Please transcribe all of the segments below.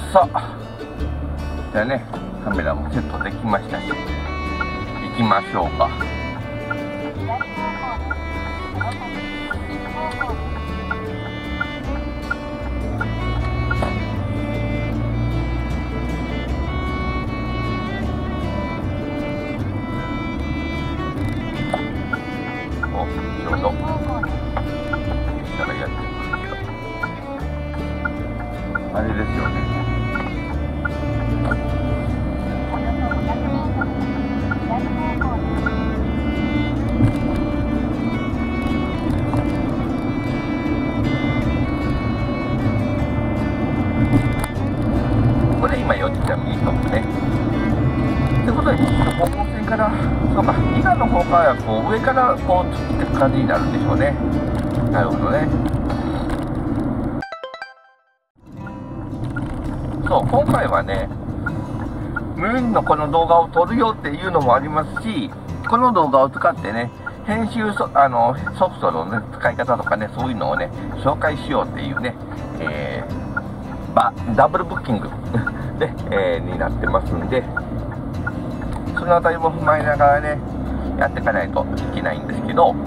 さあ、じゃあね、カメラもセットできましたし、行きましょうか。お、いろいろ列車がやってくるけど、あれですよね。これ今4時じゃ右とね。ということで、方向線から、そうか、伊賀の方からこう上からこう突っていく感じになるんでしょうね。なるほどね。そう、今回はね、ムーンのこの動画を撮るよっていうのもありますし、この動画を使ってね、編集ソフトの、ね、使い方とかね、そういうのをね、紹介しようっていうね、ダブルブッキングで、になってますんで、そのあたりも踏まえながらね、やっていかないといけないんですけど、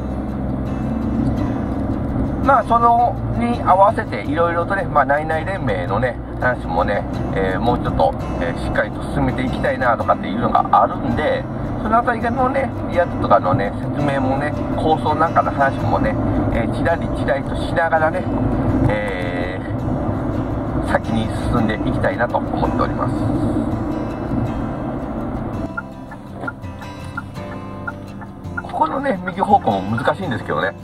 まあ、そのに合わせていろいろとね、まあ、内々連盟のね、話もね、もうちょっと、しっかりと進めていきたいなとかっていうのがあるんで、そのあたりのね、やつとかのね、説明もね、構想なんかの話もね、ちらりちらりとしながらね、先に進んでいきたいなと思っております。ここのね、右方向も難しいんですけどね。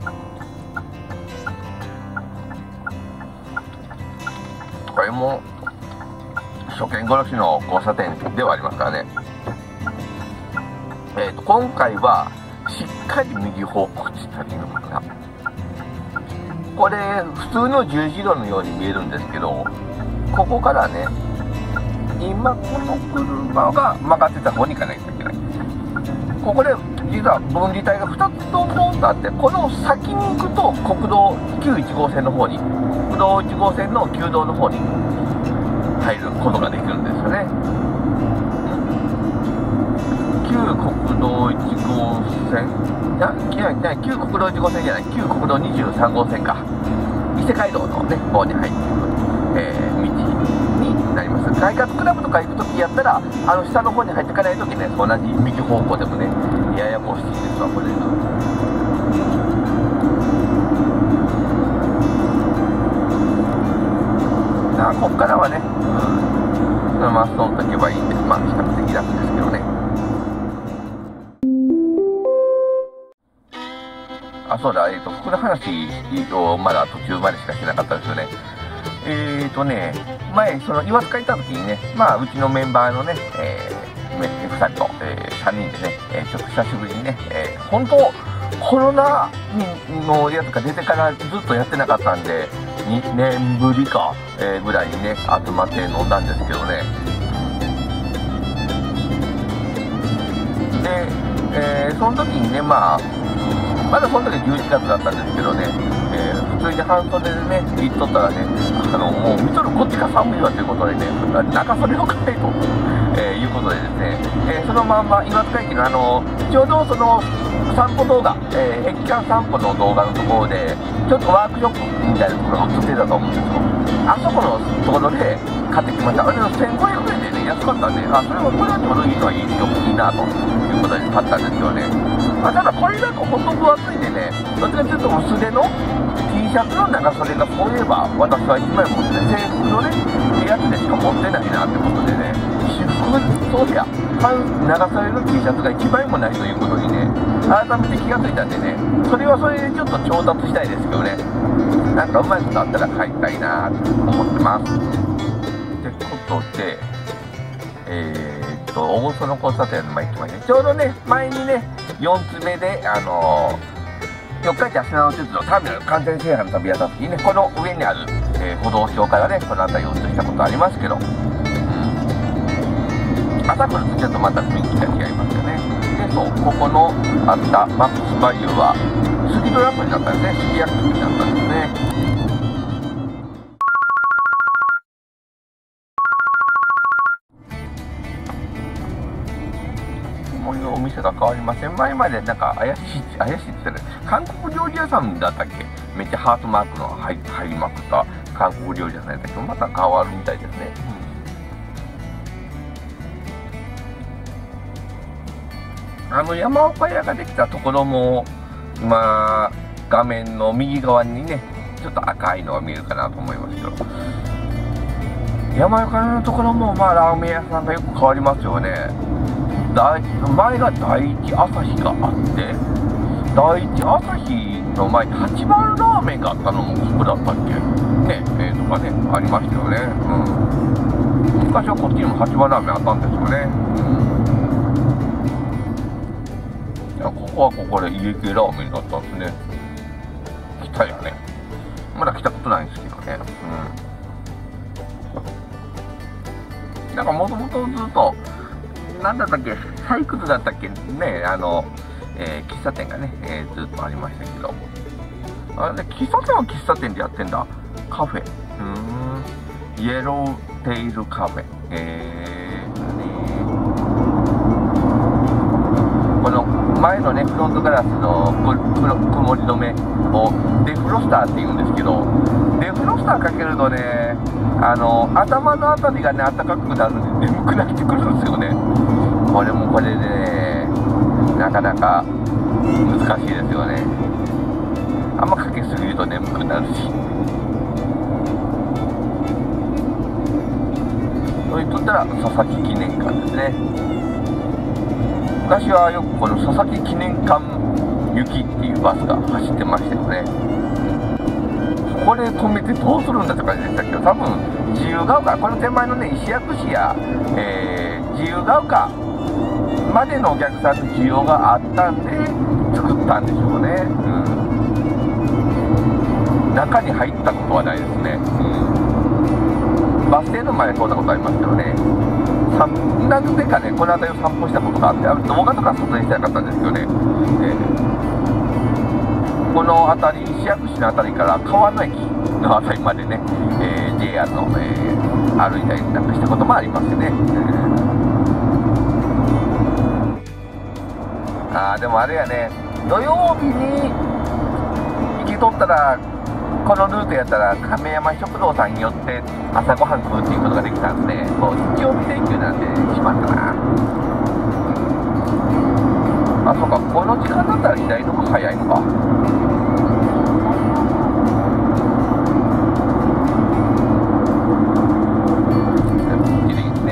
これも初見殺しの交差点ではありますからね。今回はしっかり右方向って言ったらいいのかな。これ普通の十字路のように見えるんですけど、ここからね、今この車が曲がってた方に行かないといけない。ここで実は分離帯が2つともあって、この先に行くと国道915号線の方に、国道1号線の旧道の方に入ることができるんですよね。旧国道1号線、旧国道1号線じゃない、旧国道23号線か、伊勢街道のね方に入っていく、道になります。外郭クラブとか行くときやったら、下の方に入っていかないときね、同じ右方向でもね、ややこしいですわ、これ。こっからはね、そのまま通っておけばいいんで、まあ、比較的楽ですけどね。あ、そうだ、服の話をまだ途中までしかしてなかったですよね。前、その岩塚行った時にね、まあ、うちのメンバーのね、2人と、3人でね、ちょっと久しぶりにね、本当、コロナのやつが出てからずっとやってなかったんで、2年ぶりか、ぐらいにね、集まって飲んだんですけどね。で、その時にね、まだその時11月だったんですけどね、普通に半袖でね、行っとったらね、もう見とるこっちが寒いわということでね、中袖を買えと、いうことでですね、そのまんま岩塚駅のちょうどその散歩動画、駅間散歩の動画のところで、ちょっとワークショップみたいなところが映ってたと思うんですよ。あそこのところで買ってきました。あれの1500円でね、安かったんで、それはこれはちょうどいいのはいいなということで買ったんですよね。ただこれだと本当分厚いんでね、どっちかというと薄手の T シャツの長袖がそういえば私は1枚持って制服のね、やつでしか持ってないなってことでね、私服、そういや、長袖の T シャツが1枚もないということにね、改めて気がついたんでね、それはそれでちょっと調達したいですけどね、なんかうまいことあったら買いたいなと思ってます。ってことで、大磯の交差点の前行きました。ちょうどね、前にね、4つ目で、四日市芦名鉄道ターミナル完全制覇の旅やった時にね、この上にある、歩道橋からね、この辺りを映したことありますけど、朝来るとちょっとまた雰囲気が違いますよね。で、そう、ここのあったマックスバリューは、杉戸薬になったんですね。杉薬になったんですね。 店が変わりません。前までなんか怪しいって言ったら、韓国料理屋さんだったっけ、めっちゃハートマークの入りまくった韓国料理屋さんやったけど、また変わるみたいですね。山岡屋ができたところも、今、画面の右側にね、ちょっと赤いのが見えるかなと思いますけど、山岡屋のところも、まあ、ラーメン屋さんがよく変わりますよね。前が第一朝日があって、第一朝日の前に八番ラーメンがあったのもここだったっけね、とかね、ありましたよね。昔はこっちにも八番ラーメンあったんですよね。ここはここで家系ラーメンだったんですね。来たよね。まだ来たことないんですけどね。なんかもともとずっと、なんだったっけ、サイクルだったっけね、喫茶店がね、ずっとありましたけど。あれね、喫茶店は喫茶店でやってんだ。カフェ。イエローテイルカフェ。この前のね、フロントガラスの曇り止めをデフロスターって言うんですけど、デフロスターかけるとね、頭のあたりがね、暖かくなるんで眠くなってくるんですよね。これもこれでね、なかなか難しいですよね。あんまかけすぎると眠くなるし。それとったら佐々木記念館ですね。昔はよくこの佐々木記念館行きっていうバスが走ってましたよね。これ止めてどうするんだって感じでしたけど、多分自由が丘、この手前のね、石薬師や、自由が丘までのお客さんの需要があったんで作ったんでしょうね。中に入ったことはないですね。バス停の前通ったことありますけどね。何でかね、この辺りを散歩したことがあって、動画とか撮影したかったんですけどね、この辺り、石薬師の辺りから川の駅の辺りまでね、JR の、歩いたりなんかしたこともありますよね。でもあれやね、土曜日に行き取ったら、このルートやったら亀山食堂さんによって朝ごはん食うっていうことができたんですね。もう日曜日連休なんでしまったな。そうか、この時間だったら左の方が早いのか。きれいですね。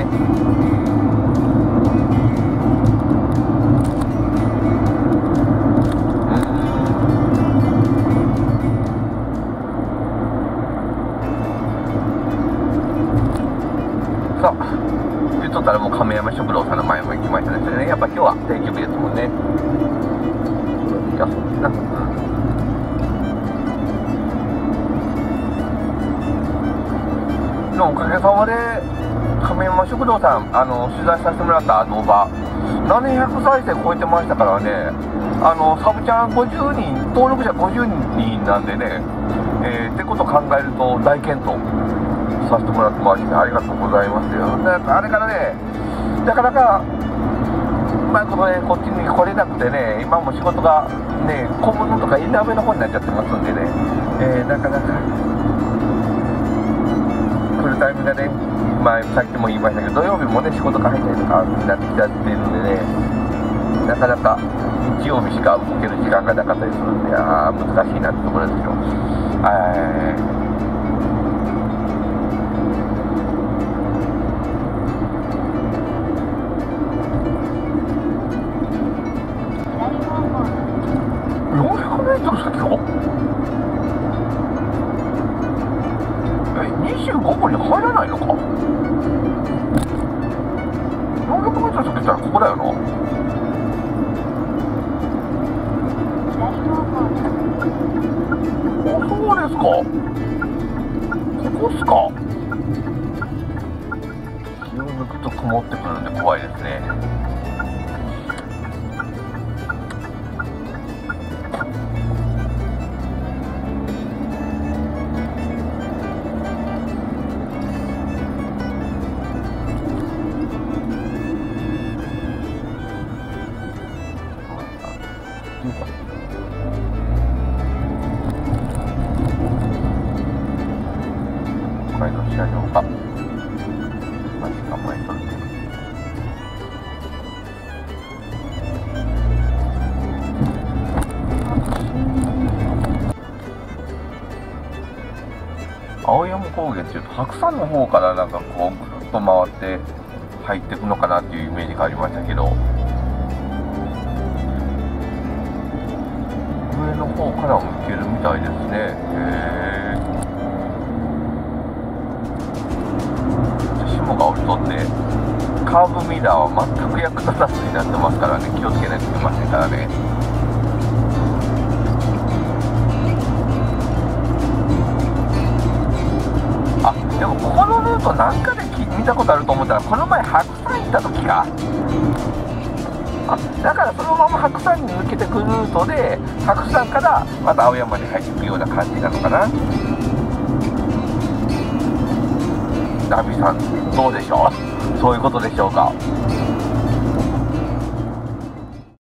さあ、言っとったらもう亀山食堂さんの前も行きましたね。やっぱ今日は定休日ですもんね。いや、な。のおかげさまで亀山食堂さん取材させてもらった動画700再生超えてましたからね。サブチャン50人登録者50人なんでね、ってことを考えると大健闘させてもらってますし、ありがとうございますよ。あれからね、なかなかうまいことね、こっちに来れなくてね、今も仕事がね、小物とかインナー目の方になっちゃってますんでね、なかなか来るタイミングがね、さっきも言いましたけど、土曜日もね、仕事が入ったりとかになってきちゃってるんでね、なかなか日曜日しか動ける時間がなかったりするんで、難しいなってところですよ。25個に入らないのか。400メートル先ったらここだよな。そうですか。ここっすか。気を抜くと曇ってくるんで怖いですね。 北海道車両が待ち構えとる。青山高原っていうと白山の方からなんかこうぐるっと回って入っていくのかなっていうイメージがありましたけど、上の方からも行けるみたいですね。霜が降りとってカーブミラーは全く役立たずになってますからね、気をつけないといけませんからね。でもここのルートなんかで見たことあると思ったら、この前白山行った時か。だからそのまま白山に抜けてくるルートで白山からまた青山に入っていくような感じなのかな。ナビさんどうでしょう、そういうことでしょうか。